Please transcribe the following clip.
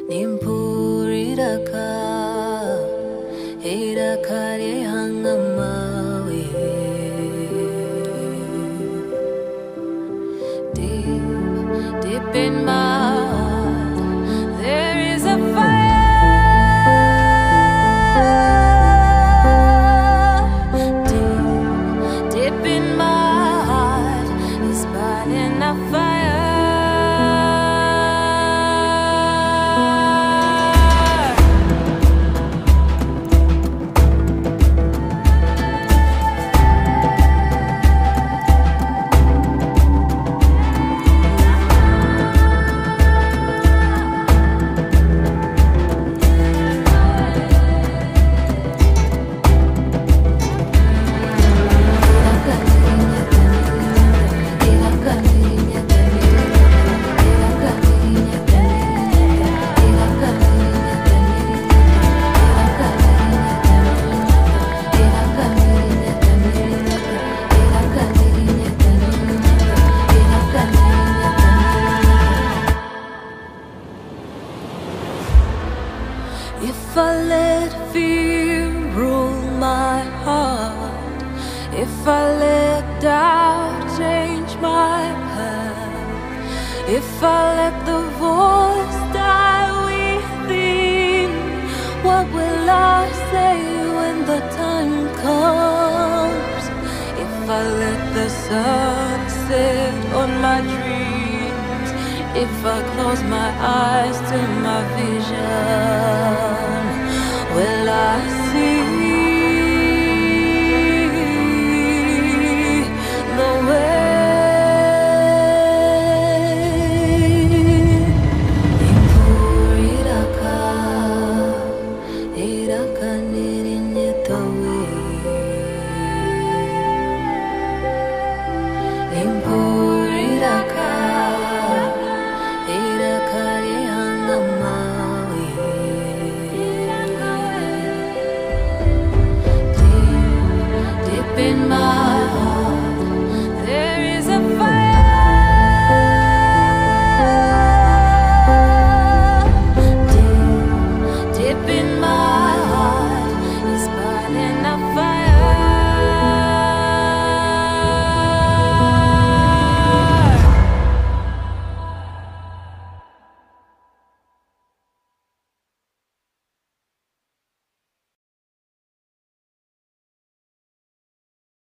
Eiraka, Eiraka hangamawe. Deep, deep in my heart, there is a fire. Deep, deep in my heart is burning a fire. If I let fear rule my heart, if I let doubt change my path, if I let the voice die within, what will I say when the time comes? If I let the sun set on my dreams, if I close my eyes to my vision, will I see the way? Eiraka, Eiraka nirinyetawe. Eiraka, Eiraka hangamawe. Deep in my heart, there is a fire. Deep in my heart is burning.